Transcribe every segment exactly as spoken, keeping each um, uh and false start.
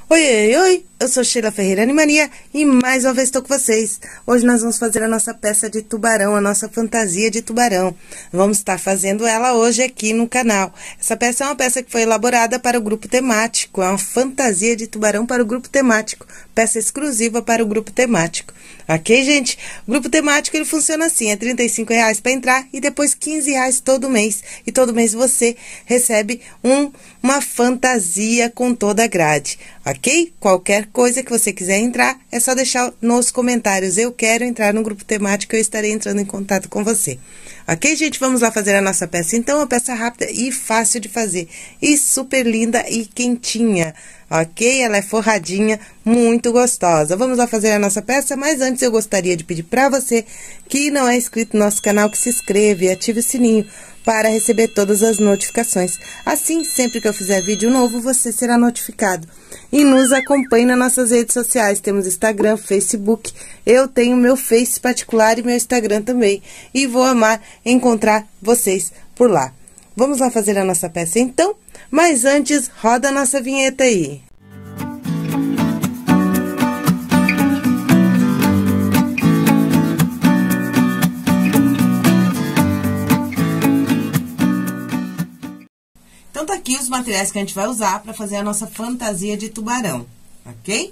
Oi, oi, oi, eu sou Sheila Ferreira Animania e mais uma vez estou com vocês. Hoje nós vamos fazer a nossa peça de tubarão, a nossa fantasia de tubarão. Vamos estar fazendo ela hoje aqui no canal. Essa peça é uma peça que foi elaborada para o grupo temático, é uma fantasia de tubarão para o grupo temático, peça exclusiva para o grupo temático. Ok, gente? O grupo temático ele funciona assim, é trinta e cinco reais para entrar e depois quinze reais todo mês. E todo mês você recebe um, uma fantasia com toda a grade. Ok? Qualquer coisa que você quiser entrar, é só deixar nos comentários. Eu quero entrar no grupo temático, eu estarei entrando em contato com você. Ok, gente? Vamos lá fazer a nossa peça. Então, uma peça rápida e fácil de fazer. E super linda e quentinha. Ok? Ela é forradinha, muito gostosa. Vamos lá fazer a nossa peça, mas antes eu gostaria de pedir para você que não é inscrito no nosso canal, que se inscreva e ative o sininho para receber todas as notificações. Assim, sempre que eu fizer vídeo novo, você será notificado. E nos acompanhe nas nossas redes sociais. Temos Instagram, Facebook. Eu tenho meu Face particular e meu Instagram também. E vou amar encontrar vocês por lá. Vamos lá fazer a nossa peça então? Mas antes, roda a nossa vinheta aí. Então, tá aqui os materiais que a gente vai usar para fazer a nossa fantasia de tubarão, ok?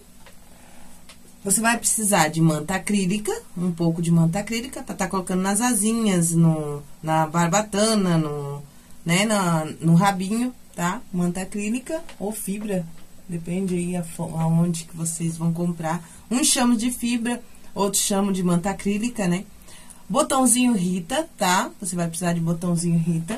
Você vai precisar de manta acrílica, um pouco de manta acrílica, para estar tá colocando nas asinhas, no, na barbatana, no, né, na, no rabinho, tá? Manta acrílica ou fibra, depende aí a, aonde que vocês vão comprar. Uns chamam de fibra, outros chamam de manta acrílica, né? Botãozinho Rita, tá? Você vai precisar de botãozinho Rita.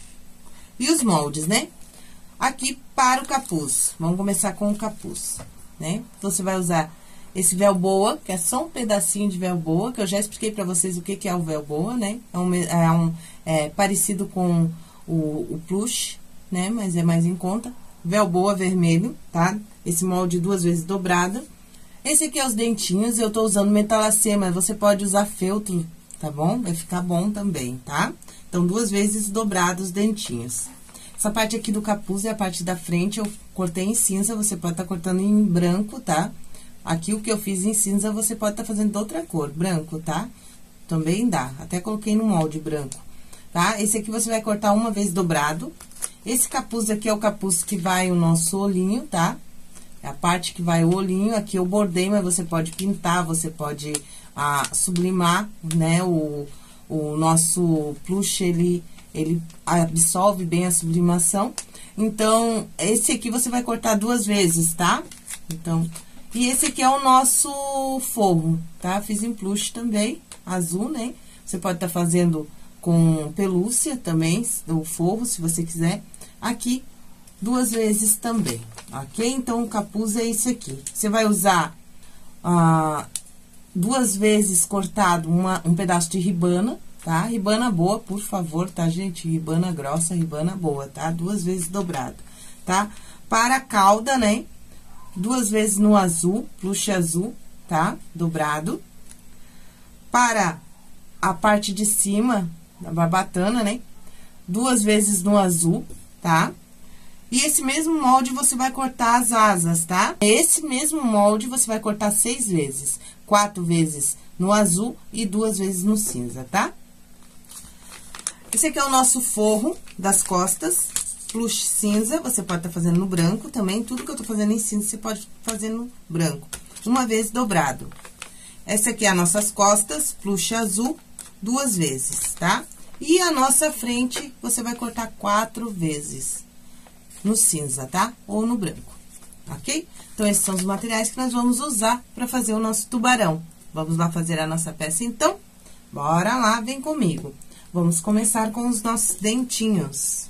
E os moldes, né? Aqui para o capuz. Vamos começar com o capuz, né? Você vai usar esse véu boa, que é só um pedacinho de véu boa, que eu já expliquei pra vocês o que, que é o véu boa, né? É, um, é, um, é parecido com o, o plush, né? Mas é mais em conta. Véu boa vermelho, tá? Esse molde duas vezes dobrado. Esse aqui é os dentinhos, eu tô usando metalacê, mas você pode usar feltro, tá bom? Vai ficar bom também, tá? Então, duas vezes dobrados os dentinhos. Essa parte aqui do capuz é a parte da frente, eu cortei em cinza, você pode estar tá cortando em branco, tá? Aqui o que eu fiz em cinza, você pode estar tá fazendo de outra cor, branco, tá? Também dá, até coloquei no molde branco, tá? Esse aqui você vai cortar uma vez dobrado. Esse capuz aqui é o capuz que vai o nosso olhinho, tá? É a parte que vai o olhinho, aqui eu bordei, mas você pode pintar, você pode ah, sublimar, né, o... O nosso plush, ele, ele absorve bem a sublimação. Então, esse aqui você vai cortar duas vezes, tá? Então, e esse aqui é o nosso forro, tá? Fiz em plush também, azul, né? Você pode estar tá fazendo com pelúcia também, o forro, se você quiser. Aqui, duas vezes também, ok? Então, o capuz é esse aqui. Você vai usar... Ah, duas vezes cortado uma, um pedaço de ribana, tá? Ribana boa, por favor, tá, gente? Ribana grossa, ribana boa, tá? Duas vezes dobrado, tá? Para a cauda, né? Duas vezes no azul, plush azul, tá? Dobrado. Para a parte de cima da barbatana, né? Duas vezes no azul, tá? E esse mesmo molde você vai cortar as asas, tá? Esse mesmo molde você vai cortar seis vezes. Quatro vezes no azul e duas vezes no cinza, tá? Esse aqui é o nosso forro das costas, plush cinza. Você pode estar tá fazendo no branco também. Tudo que eu tô fazendo em cinza, você pode fazer no branco. Uma vez dobrado. Essa aqui é as nossas costas, plush azul, duas vezes, tá? E a nossa frente, você vai cortar quatro vezes. No cinza, tá? Ou no branco, ok? Então, esses são os materiais que nós vamos usar para fazer o nosso tubarão. Vamos lá fazer a nossa peça, então? Bora lá, vem comigo. Vamos começar com os nossos dentinhos.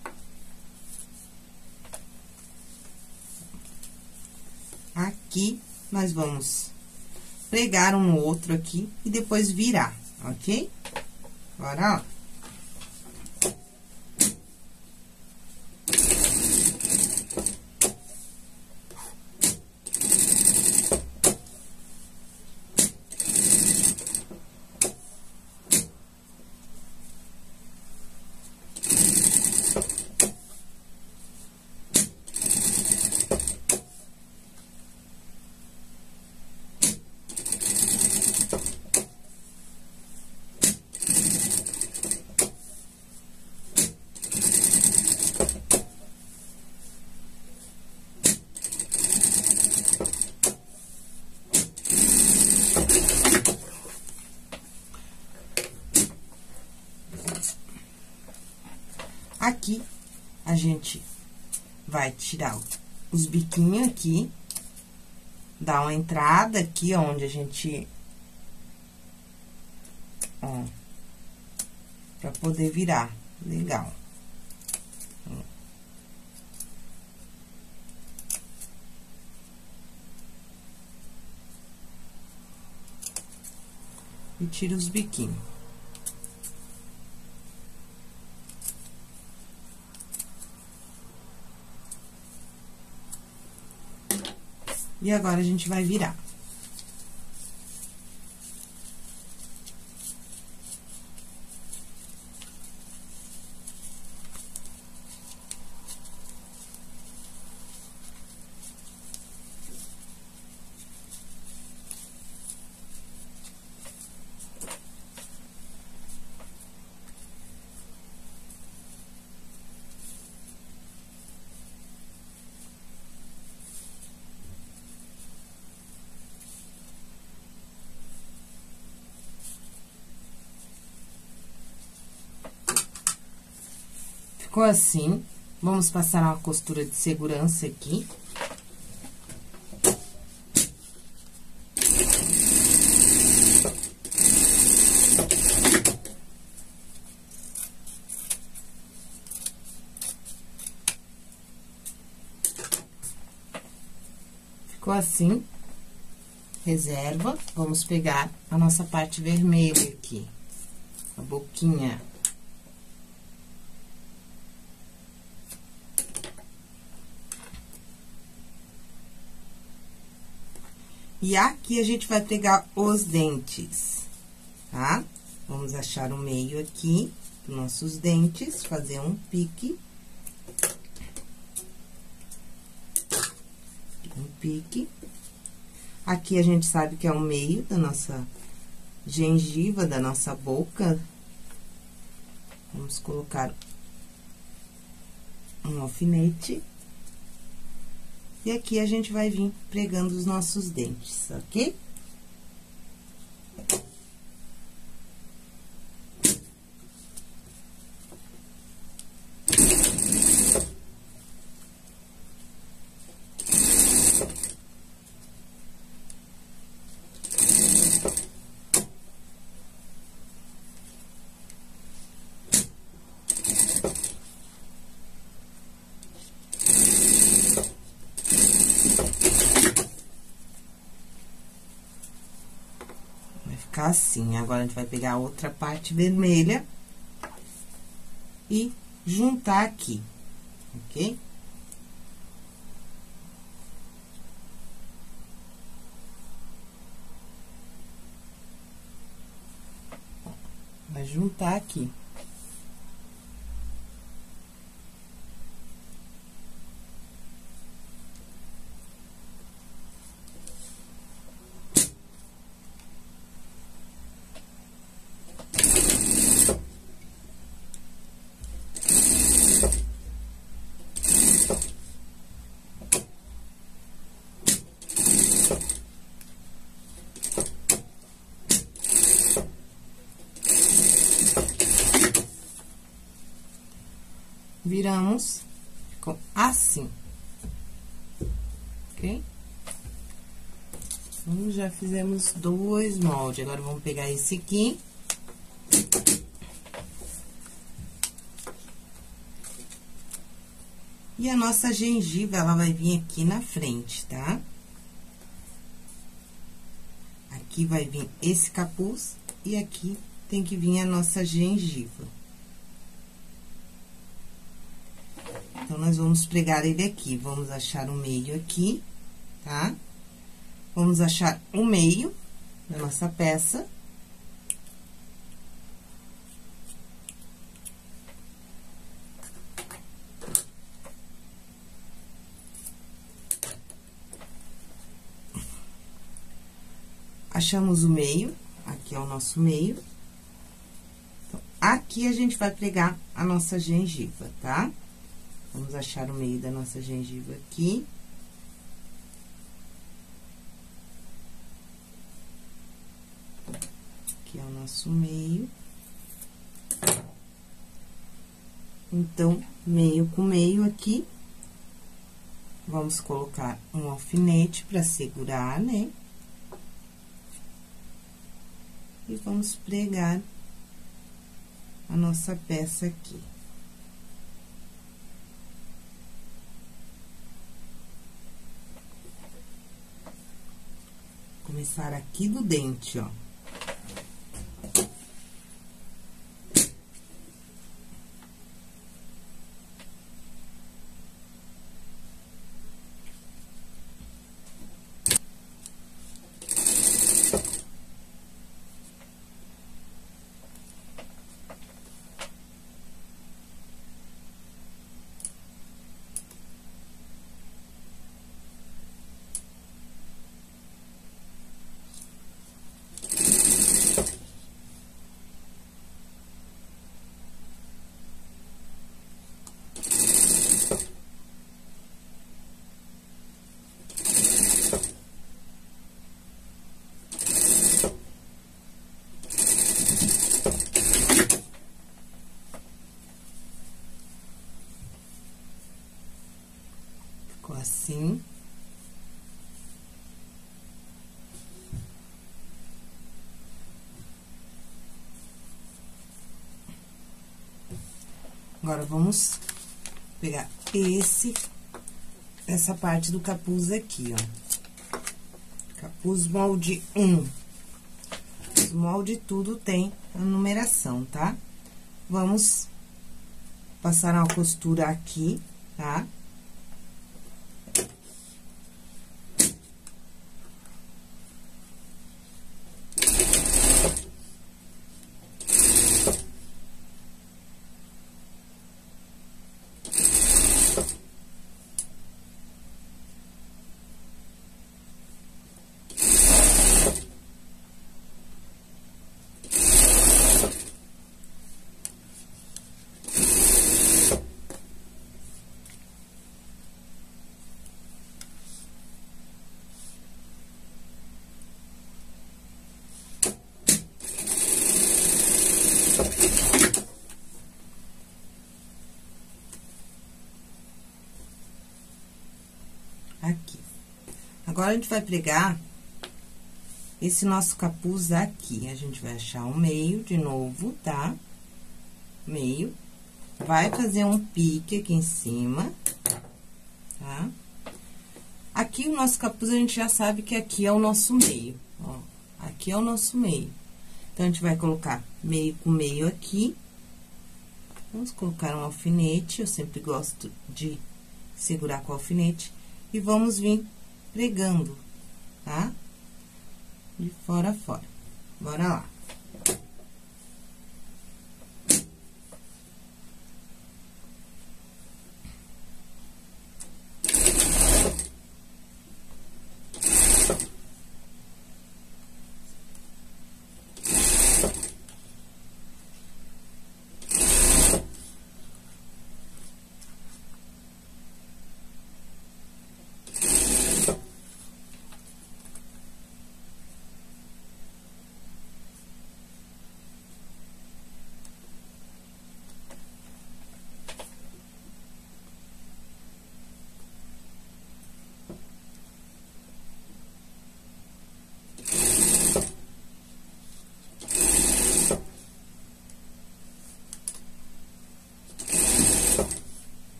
Aqui, nós vamos pregar um no outro aqui e depois virar, ok? Bora lá. a gente vai tirar os biquinhos aqui, dar uma entrada aqui, onde a gente... Ó, pra poder virar. Legal. E tira os biquinhos. E agora, a gente vai virar. Ficou assim, vamos passar uma costura de segurança aqui. Ficou assim, reserva, vamos pegar a nossa parte vermelha aqui, a boquinha. E aqui, a gente vai pegar os dentes, tá? Vamos achar o meio aqui dos nossos dentes, fazer um pique. Um pique. Aqui, a gente sabe que é o meio da nossa gengiva, da nossa boca. Vamos colocar um alfinete. E aqui, a gente vai vir pregando os nossos dentes, ok? Assim, agora, a gente vai pegar a outra parte vermelha e juntar aqui, ok? Vai juntar aqui. Viramos, ficou assim, ok? Então, já fizemos dois moldes, agora vamos pegar esse aqui. E a nossa gengiva, ela vai vir aqui na frente, tá? Aqui vai vir esse capuz e aqui tem que vir a nossa gengiva. Então, nós vamos pregar ele aqui. Vamos achar o meio aqui, tá? Vamos achar o meio da nossa peça. Achamos o meio, aqui é o nosso meio. Então, aqui a gente vai pregar a nossa gengiva, tá? Vamos achar o meio da nossa gengiva aqui. Aqui é o nosso meio. Então, meio com meio aqui. Vamos colocar um alfinete pra segurar, né? E vamos pregar a nossa peça aqui. Começar aqui do dente, ó. Assim. Agora, vamos pegar esse, essa parte do capuz aqui, ó. Capuz molde um. Os molde tudo tem a numeração, tá? Vamos passar uma costura aqui, tá? Aqui. Agora, a gente vai pregar esse nosso capuz aqui. A gente vai achar o meio de novo, tá? Meio. Vai fazer um pique aqui em cima, tá? Aqui, o nosso capuz, a gente já sabe que aqui é o nosso meio, ó. Aqui é o nosso meio. Então, a gente vai colocar meio com meio aqui. Vamos colocar um alfinete, eu sempre gosto de segurar com o alfinete. E vamos vir pregando, tá? De fora a fora. Bora lá.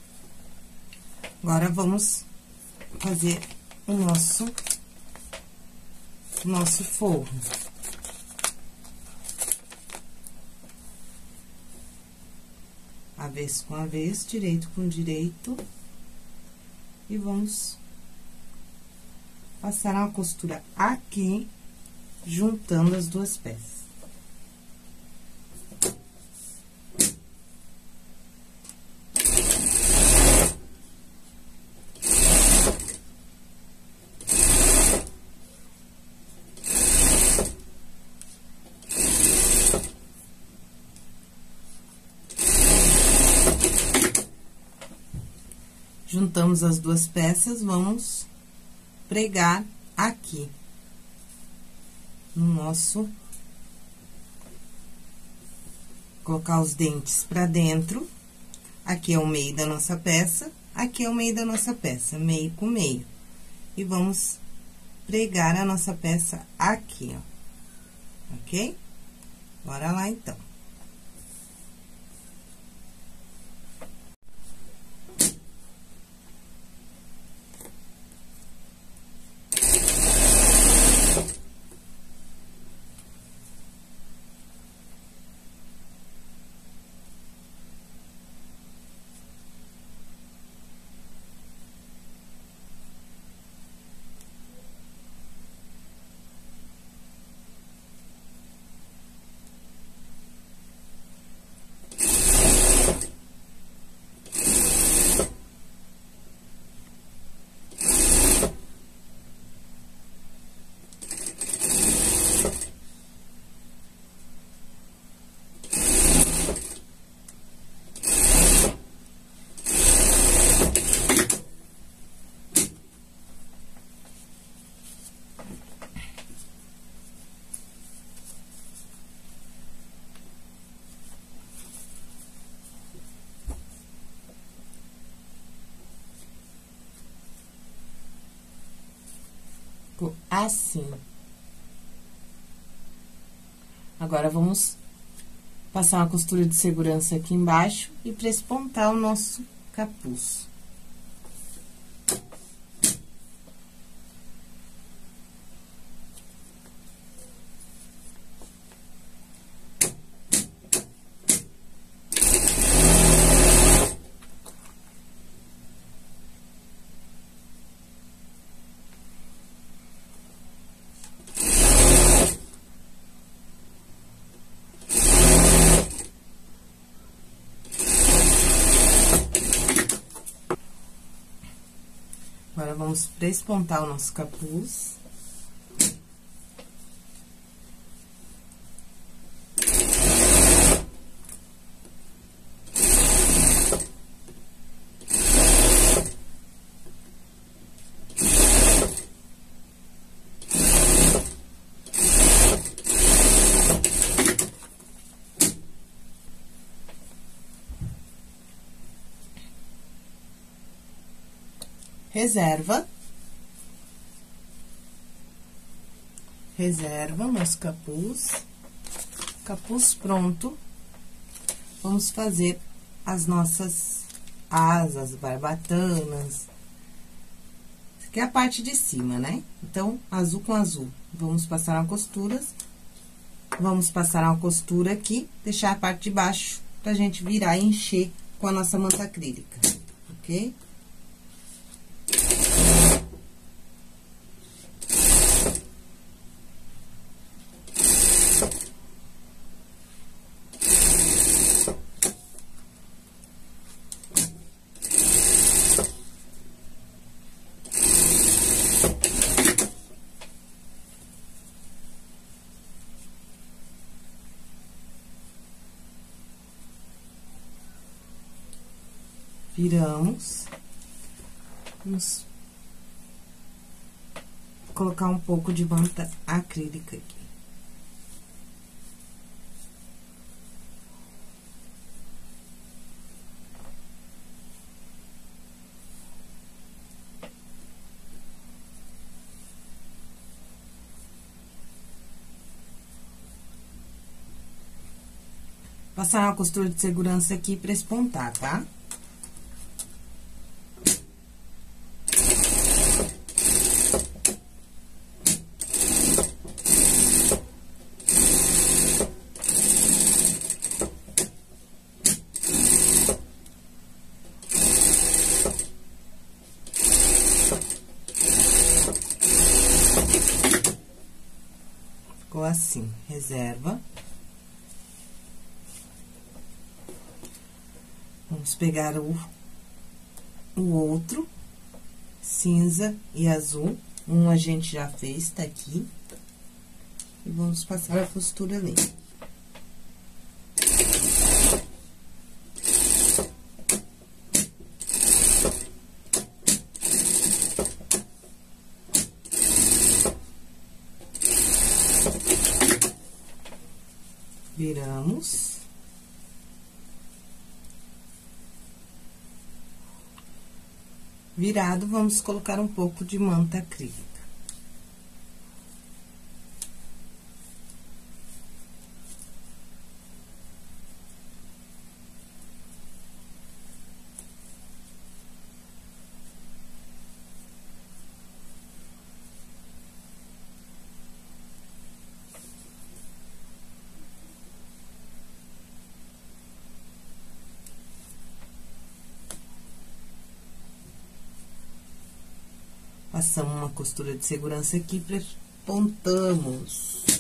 Agora, vamos fazer o nosso nosso forro. Avesso com avesso, direito com direito. E vamos passar uma costura aqui, juntando as duas peças. Juntamos as duas peças, vamos pregar aqui no nosso, colocar os dentes pra dentro. Aqui é o meio da nossa peça, aqui é o meio da nossa peça, meio com meio. E vamos pregar a nossa peça aqui, ó, ok? Bora lá, então. Assim. Agora, vamos passar uma costura de segurança aqui embaixo e prespontar o nosso capuz. Agora, vamos prespontar o nosso capuz. Reserva. Reserva nosso capuz. Capuz pronto. Vamos fazer as nossas asas, barbatanas. Isso aqui é a parte de cima, né? Então, azul com azul. Vamos passar uma costura. Vamos passar uma costura aqui, deixar a parte de baixo pra gente virar e encher com a nossa manta acrílica, ok? Viramos, vamos colocar um pouco de manta acrílica aqui. Passar uma costura de segurança aqui pra espontar, tá? assim, reserva. Vamos pegar o, o outro, cinza e azul. Um a gente já fez, tá aqui. E vamos passar a costura ali. Viramos. Virado, vamos colocar um pouco de manta acrílica. Passamos uma costura de segurança aqui, pontuamos.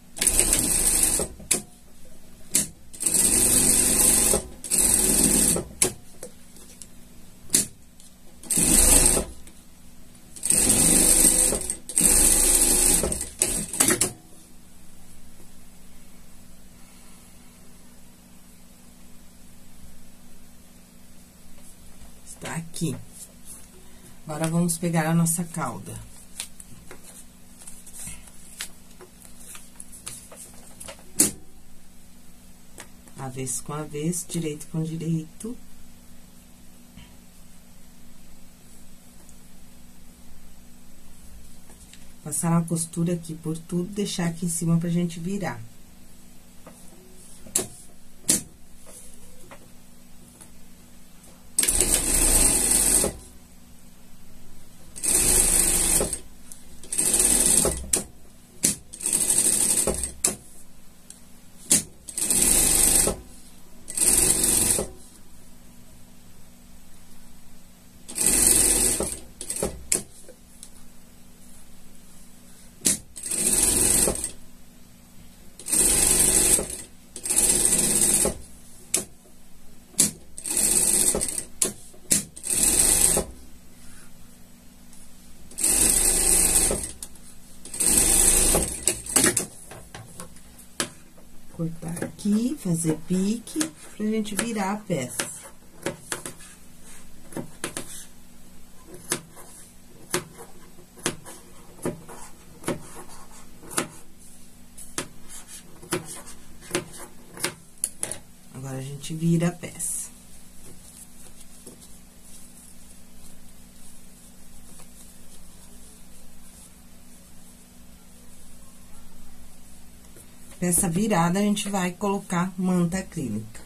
Está aqui. Agora, vamos pegar a nossa cauda. Avesso com avesso, direito com direito. Passar uma costura aqui por tudo, deixar aqui em cima pra gente virar. Cortar aqui, fazer pique, pra gente virar a peça. Agora, a gente vira a peça. Peça virada, a gente vai colocar manta acrílica.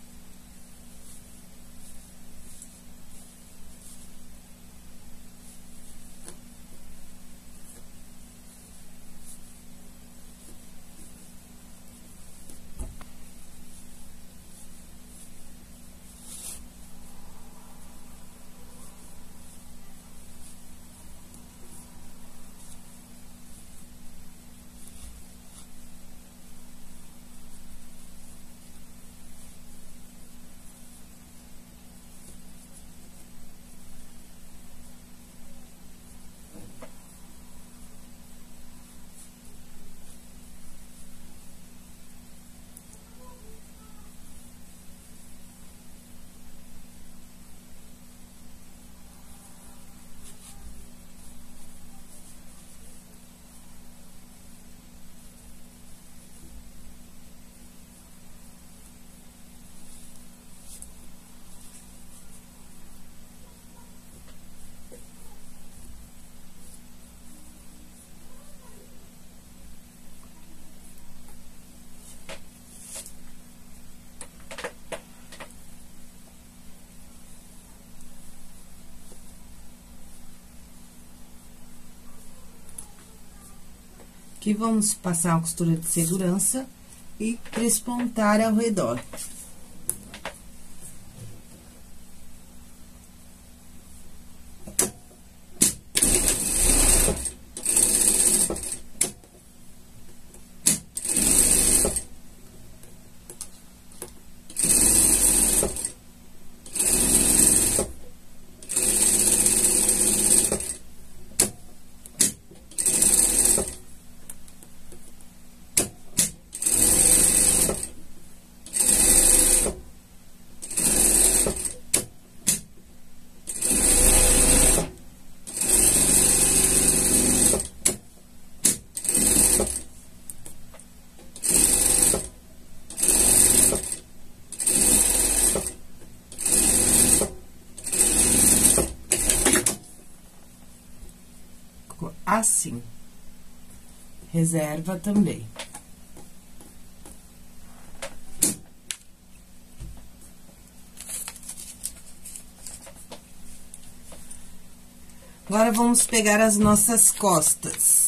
Aqui, vamos passar uma costura de segurança e trespontar ao redor. Assim, reserva também. Agora, vamos pegar as nossas costas.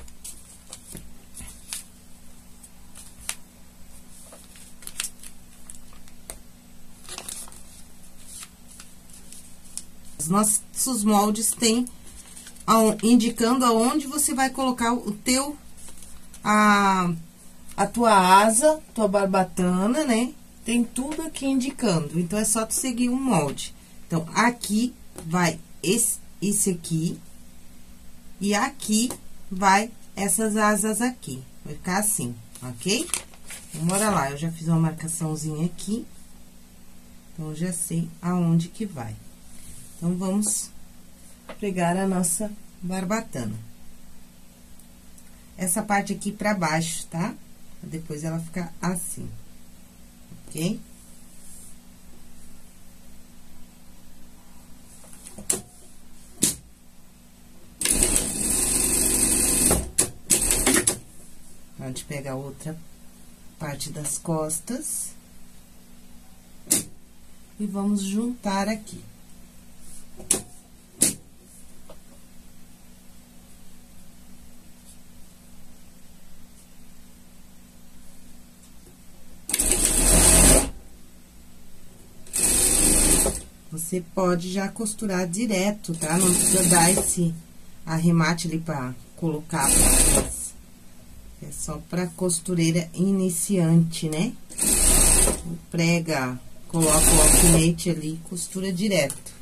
Os nossos moldes têm indicando aonde você vai colocar o teu, a, a tua asa, tua barbatana, né? Tem tudo aqui indicando, então, é só tu seguir o molde. Então, aqui vai esse, esse aqui, e aqui vai essas asas aqui, vai ficar assim, ok? Então, bora lá, eu já fiz uma marcaçãozinha aqui, então, eu já sei aonde que vai. Então, vamos pregar a nossa barbatana. Essa parte aqui pra baixo, tá? Depois ela fica assim, ok? A gente pega a outra parte das costas e vamos juntar aqui. Você pode já costurar direto, tá? Não precisa dar esse arremate ali pra colocar pra trás. É só pra costureira iniciante, né? Prega, coloca o alfinete ali e costura direto.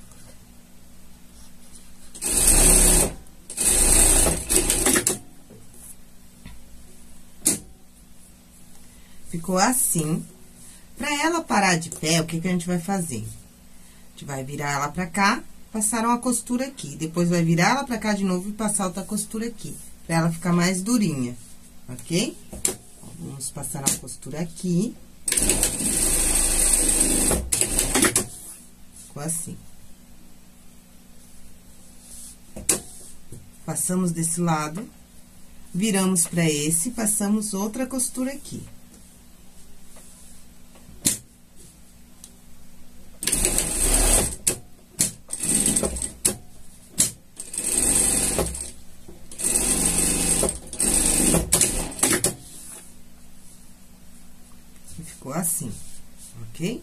Ficou assim. Pra ela parar de pé, o que que a gente vai fazer? A gente vai virar ela pra cá, passar uma costura aqui. Depois, vai virar ela pra cá de novo e passar outra costura aqui. Pra ela ficar mais durinha, ok? Vamos passar uma costura aqui. Ficou assim. Passamos desse lado, viramos pra esse, passamos outra costura aqui. Ficou assim, ok?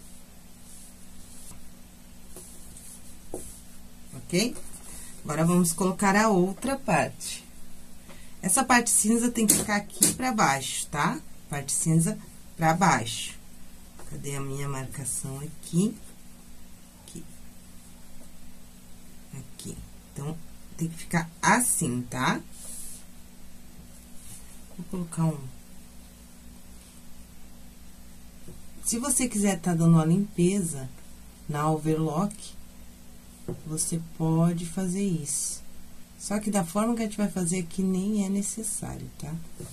Ok? Agora, vamos colocar a outra parte. Essa parte cinza tem que ficar aqui pra baixo, tá? Parte cinza pra baixo. Cadê a minha marcação aqui? Aqui. Aqui. Então, tem que ficar assim, tá? Vou colocar um... Se você quiser tá dando uma limpeza na overlock, você pode fazer isso. Só que da forma que a gente vai fazer aqui, nem é necessário, tá?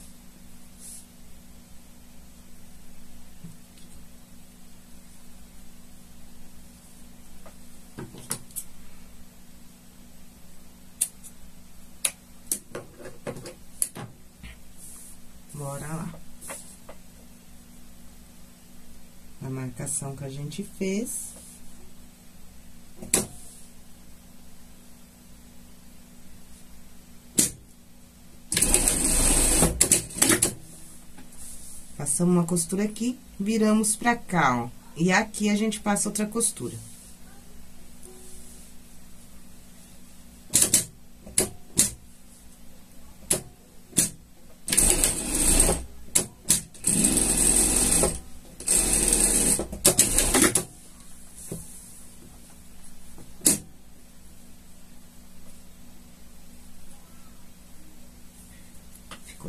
Bora lá. A marcação que a gente fez. Passamos uma costura aqui, viramos pra cá, ó. E aqui a gente passa outra costura.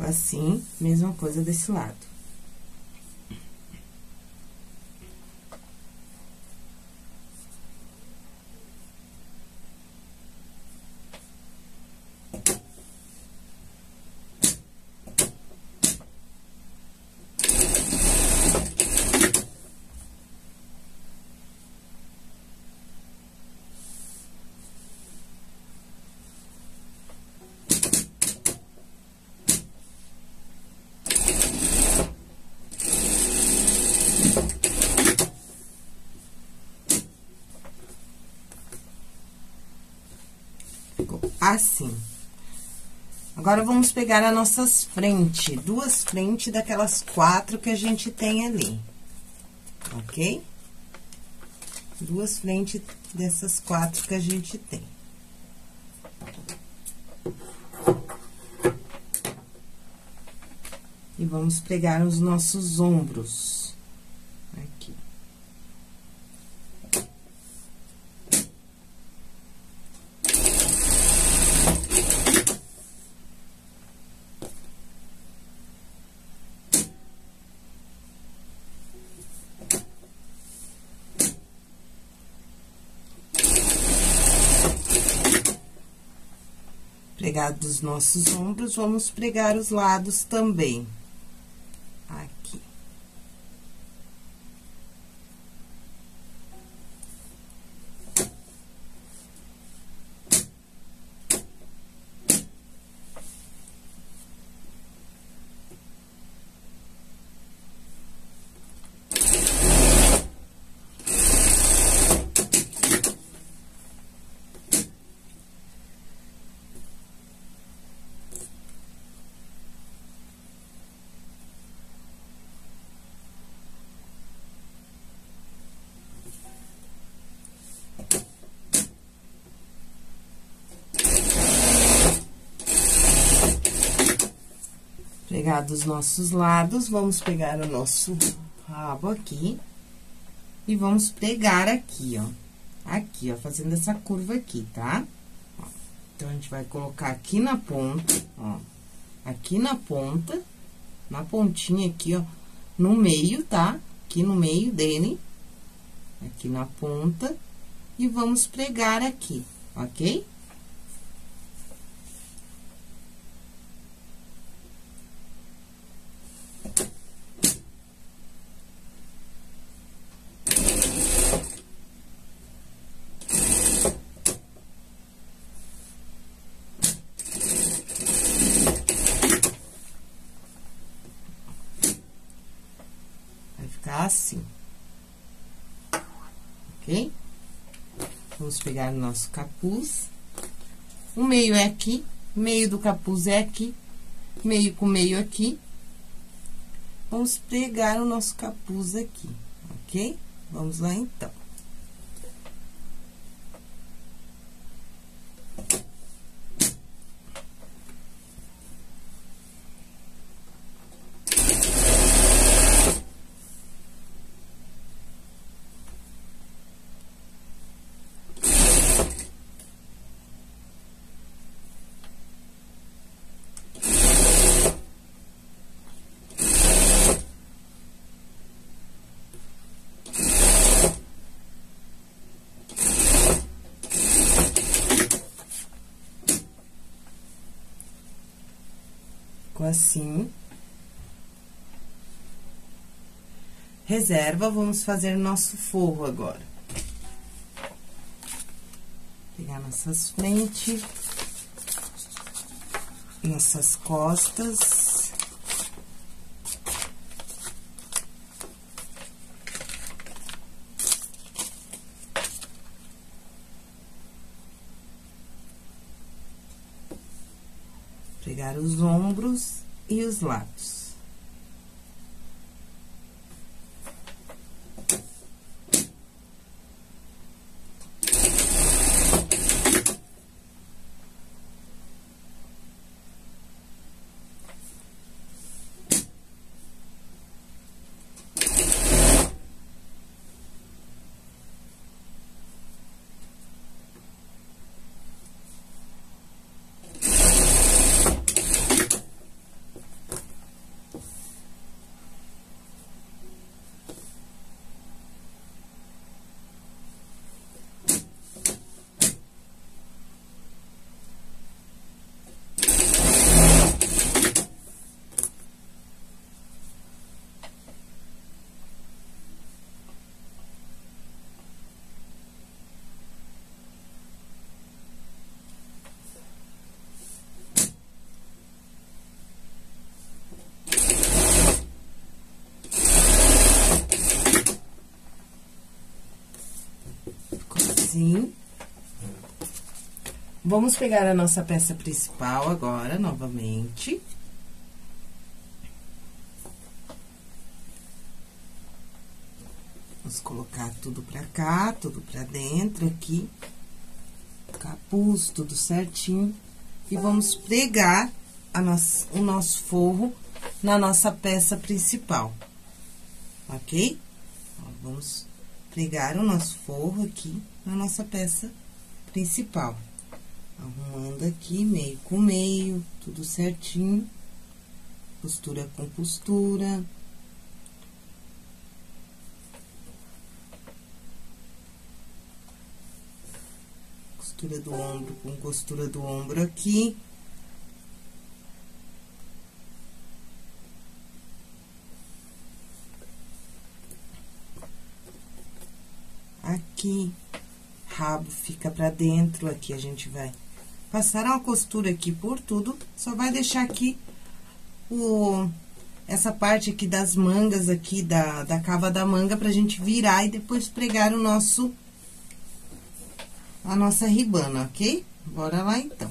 Assim, mesma coisa desse lado. Assim. Agora, vamos pegar as nossas frentes, duas frentes daquelas quatro que a gente tem ali, ok? Duas frentes dessas quatro que a gente tem. E vamos pregar os nossos ombros aqui. Pregado os nossos ombros, vamos pregar os lados também. Aqui. Pregados os nossos lados, vamos pegar o nosso rabo aqui e vamos pregar aqui, ó. Aqui, ó, fazendo essa curva aqui, tá? Ó, então, a gente vai colocar aqui na ponta, ó. Aqui na ponta, na pontinha aqui, ó, no meio, tá? Aqui no meio dele, aqui na ponta, e vamos pregar aqui, ok? Assim, ok? Vamos pegar o nosso capuz. O meio é aqui, meio do capuz é aqui, meio com meio aqui. Vamos pregar o nosso capuz aqui, ok? Vamos lá, então. Assim. Reserva, vamos fazer nosso forro agora. Pegar nossas frentes, nossas costas. Pegar os ombros e os lados. assim. Vamos pegar a nossa peça principal agora, novamente. Vamos colocar tudo pra cá, tudo pra dentro aqui. Capuz, tudo certinho. E vamos pregar a nossa, o nosso forro na nossa peça principal, ok? Ó, vamos pregar o nosso forro aqui na nossa peça principal. Arrumando aqui, meio com meio, tudo certinho. Costura com costura. Costura do ombro com costura do ombro aqui. Aqui, rabo fica pra dentro, aqui a gente vai passar uma costura aqui por tudo, só vai deixar aqui o, essa parte aqui das mangas aqui, da, da cava da manga, pra gente virar e depois pregar o nosso, a nossa ribana, ok? Bora lá, então.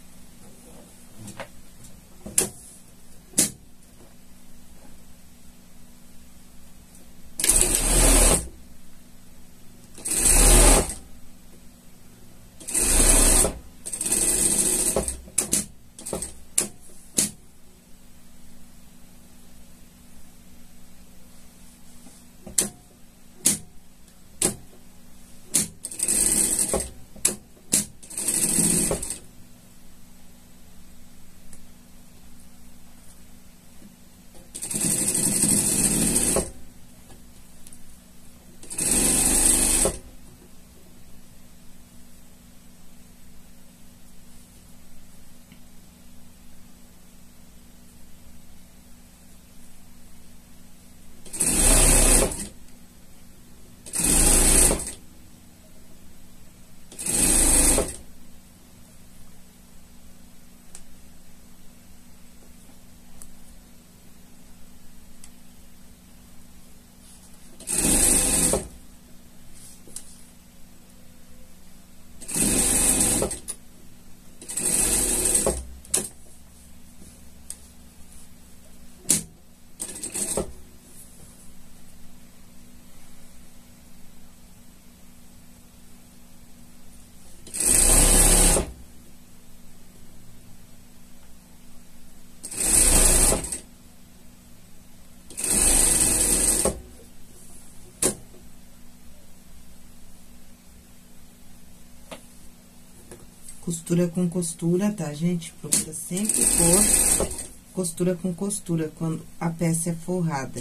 Costura com costura, tá, gente? Procura sempre pôr costura com costura quando a peça é forrada.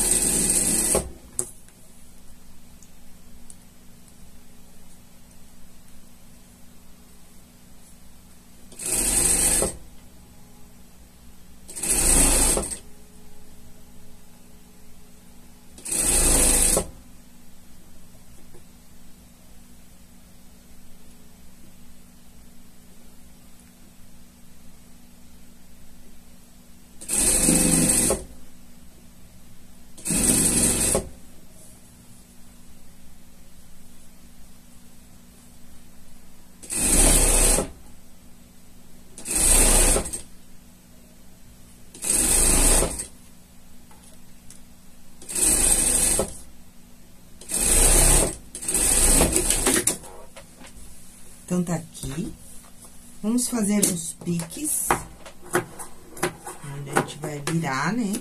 Então, tá aqui. Vamos fazer os piques. Onde a gente vai virar, né?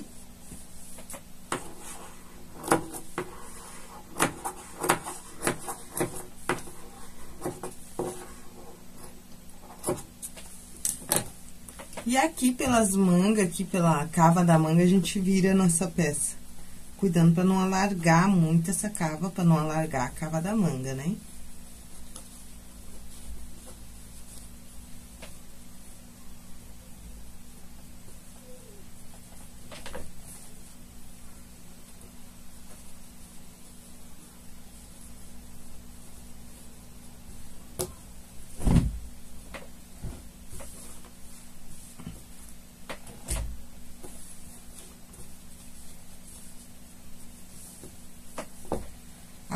E aqui pelas mangas, aqui pela cava da manga, a gente vira a nossa peça. Cuidando pra não alargar muito essa cava, pra não alargar a cava da manga, né?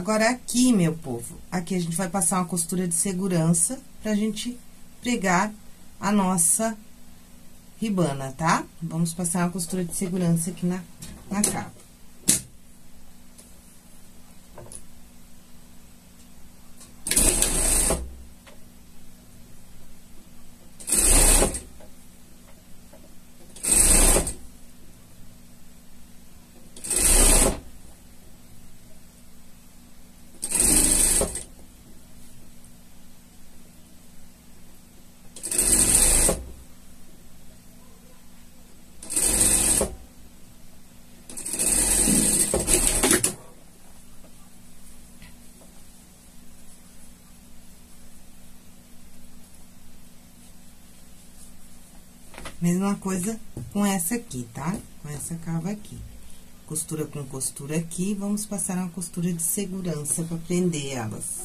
Agora, aqui, meu povo, aqui a gente vai passar uma costura de segurança pra gente pregar a nossa ribana, tá? Vamos passar uma costura de segurança aqui na, na capa. Mesma coisa com essa aqui, tá? Com essa cava aqui. Costura com costura aqui, vamos passar uma costura de segurança pra prender elas.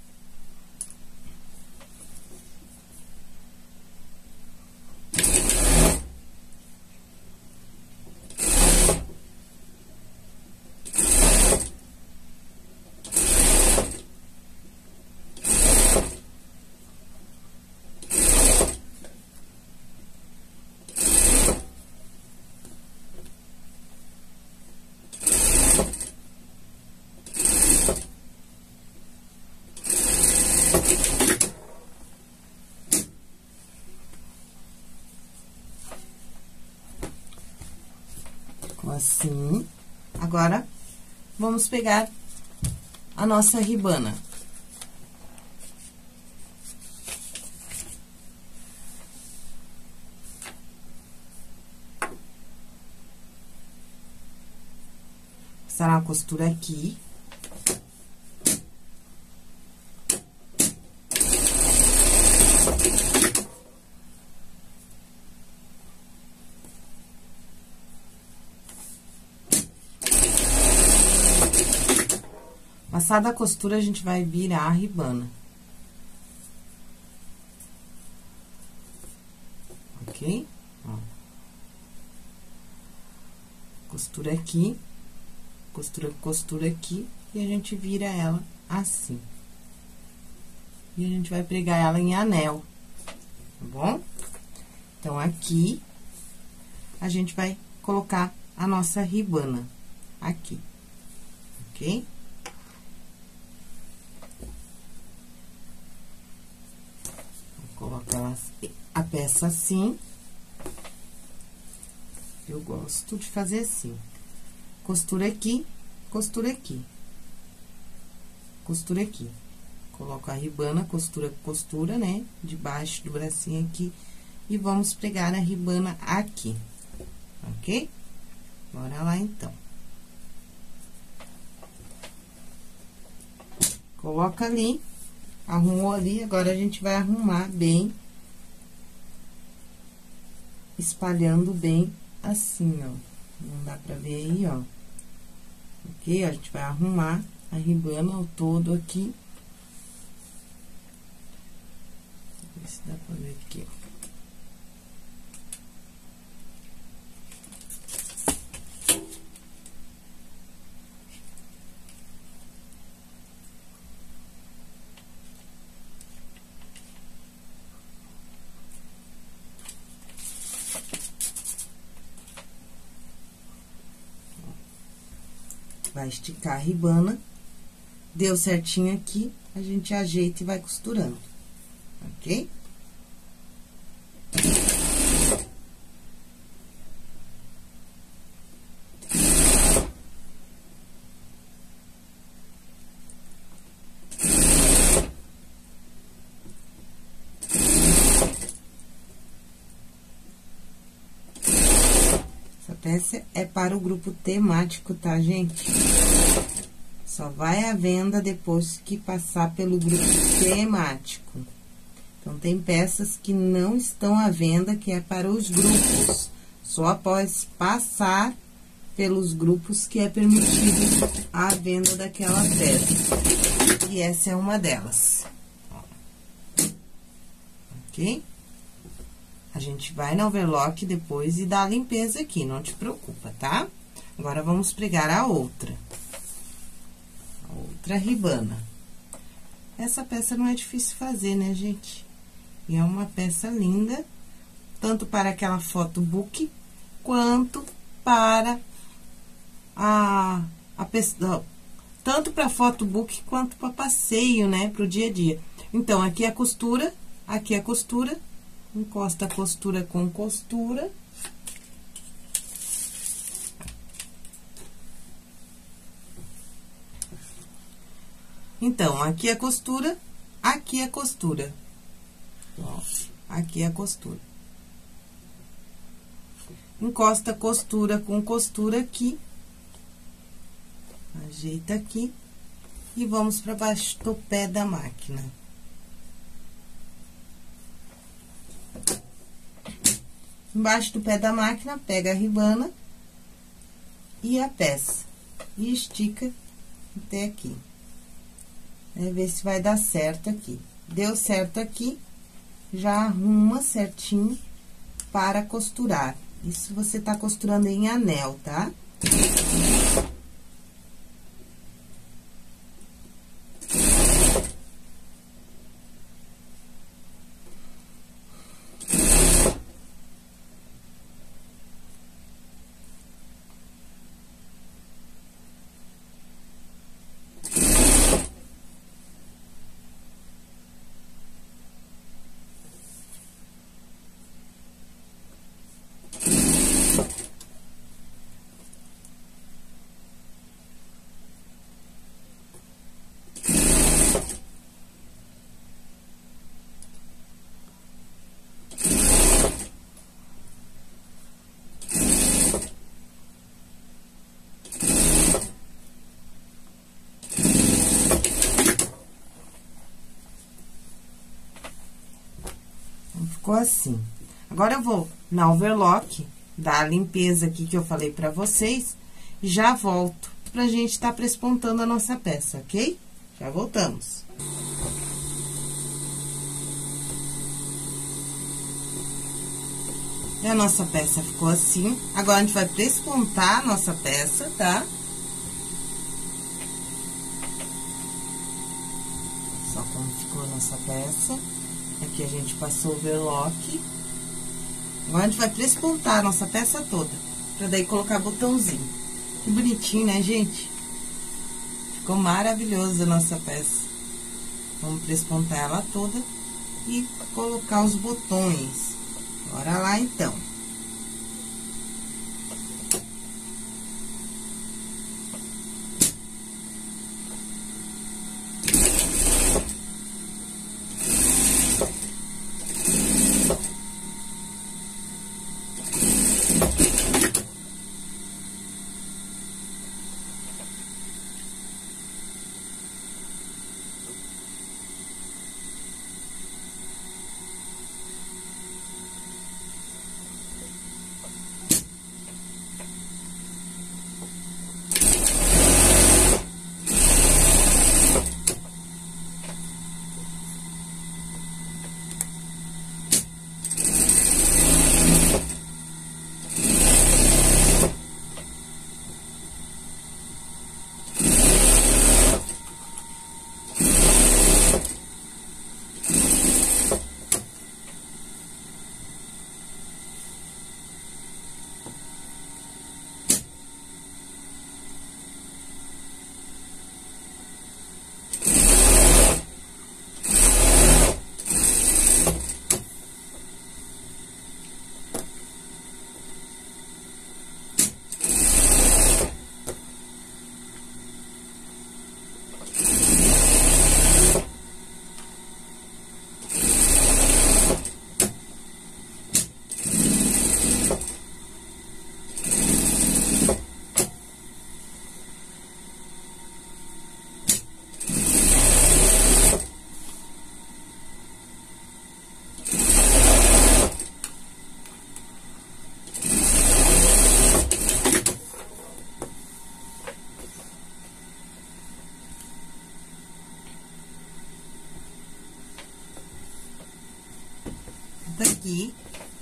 Assim. Agora, vamos pegar a nossa ribana. Passar uma costura aqui. Passada a costura, a gente vai virar a ribana. Ok? Ó. Costura aqui, costura, costura aqui, e a gente vira ela assim. E a gente vai pregar ela em anel, tá bom? Então, aqui, a gente vai colocar a nossa ribana aqui, ok? Coloca a peça assim. Eu gosto de fazer assim. Costura aqui, costura aqui. Costura aqui. Coloco a ribana, costura, costura, né? Debaixo do bracinho aqui. E vamos pregar a ribana aqui. Ok? Bora lá, então. Coloca ali. Arrumou ali, agora a gente vai arrumar bem, espalhando bem assim, ó. Não dá pra ver aí, ó. Ok? A gente vai arrumar a ribana ao todo aqui. Ver se dá pra ver aqui, ó. Vai esticar a ribana, deu certinho aqui, a gente ajeita e vai costurando, ok? Essa peça é para o grupo temático, tá, gente? Só vai à venda depois que passar pelo grupo temático. Então, tem peças que não estão à venda, que é para os grupos. Só após passar pelos grupos que é permitido a venda daquela peça. E essa é uma delas. Ok? A gente vai na overlock depois e dá a limpeza aqui, não te preocupa, tá? Agora, vamos pregar a outra. A outra. outra ribana. Essa peça não é difícil fazer, né, gente? E é uma peça linda, tanto para aquela foto book, quanto para a, a peça, tanto para foto book, quanto para passeio, né, pro dia a dia. Então, aqui a costura, aqui a costura, encosta a costura com costura. Então, aqui a costura, aqui a costura. Ó, aqui a costura. Encosta a costura com costura aqui. Ajeita aqui. E vamos para baixo do pé da máquina. Embaixo do pé da máquina, pega a ribana e a peça. E estica até aqui. É, ver se vai dar certo aqui. Deu certo aqui, já arruma certinho para costurar. Isso você tá costurando em anel, tá? Ficou assim. Agora, eu vou na overlock, dar a limpeza aqui que eu falei pra vocês, já volto pra gente tá prespontando a nossa peça, ok? Já voltamos. E a nossa peça ficou assim. Agora, a gente vai prespontar a nossa peça, tá? Só como ficou a nossa peça. Aqui a gente passou o overlock. Agora, a gente vai prespontar a nossa peça toda. Pra daí colocar botãozinho. Que bonitinho, né, gente? Ficou maravilhosa a nossa peça. Vamos prespontar ela toda e colocar os botões. Bora lá, então. Aqui.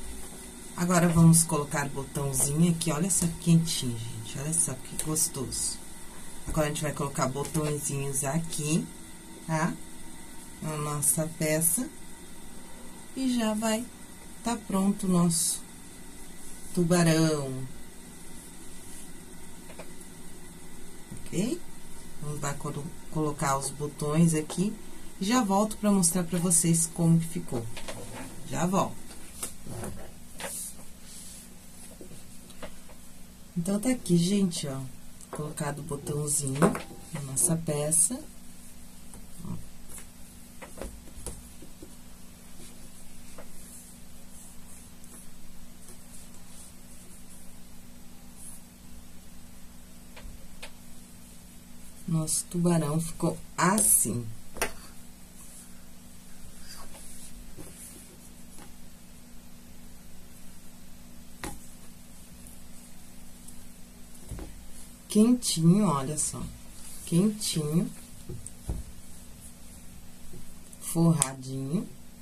Agora, vamos colocar o botãozinho aqui. Olha só que quentinho, gente. Olha só que gostoso. Agora, a gente vai colocar botõezinhos aqui, tá? Na nossa peça. E já vai tá pronto o nosso tubarão. Ok? Vamos lá colo colocar os botões aqui. E já volto pra mostrar pra vocês como que ficou. Já volto. Então, tá aqui, gente, ó. Colocado o botãozinho na nossa peça. Ó. Nosso tubarão ficou assim. Quentinho, olha só. Quentinho. Forradinho.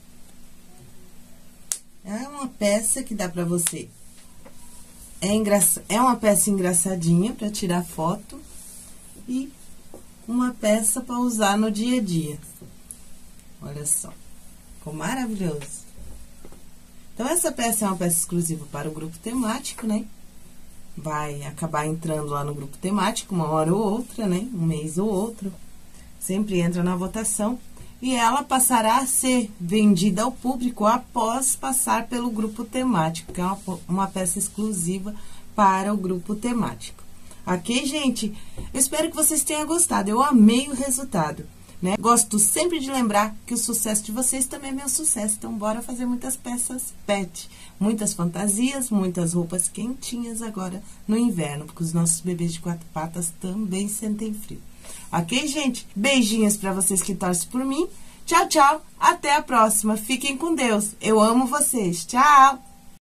É uma peça que dá pra você... É, engraç... é uma peça engraçadinha pra tirar foto. E uma peça para usar no dia a dia. Olha só. Ficou maravilhoso. Então, essa peça é uma peça exclusiva para o grupo temático, né? Vai acabar entrando lá no grupo temático, uma hora ou outra, né? Um mês ou outro. Sempre entra na votação. E ela passará a ser vendida ao público após passar pelo grupo temático, que é uma, uma peça exclusiva para o grupo temático. Ok, gente? Eu espero que vocês tenham gostado. Eu amei o resultado, né? Gosto sempre de lembrar que o sucesso de vocês também é meu sucesso. Então, bora fazer muitas peças pet. Muitas fantasias, muitas roupas quentinhas agora no inverno, porque os nossos bebês de quatro patas também sentem frio. Ok, gente? Beijinhos pra vocês que torcem por mim. Tchau, tchau. Até a próxima. Fiquem com Deus. Eu amo vocês. Tchau.